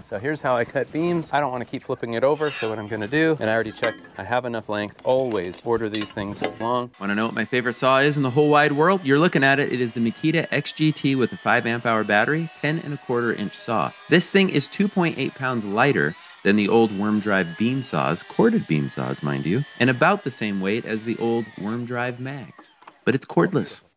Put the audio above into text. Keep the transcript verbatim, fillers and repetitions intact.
So here's how I cut beams. I don't want to keep flipping it over, so what I'm going to do, and I already checked, I have enough length. Always order these things long. Want to know what my favorite saw is in the whole wide world? You're looking at it. It is the Makita X G T with a five amp hour battery, ten and a quarter inch saw. This thing is two point eight pounds lighter than the old worm drive beam saws, corded beam saws, mind you, and about the same weight as the old worm drive mags. But it's cordless.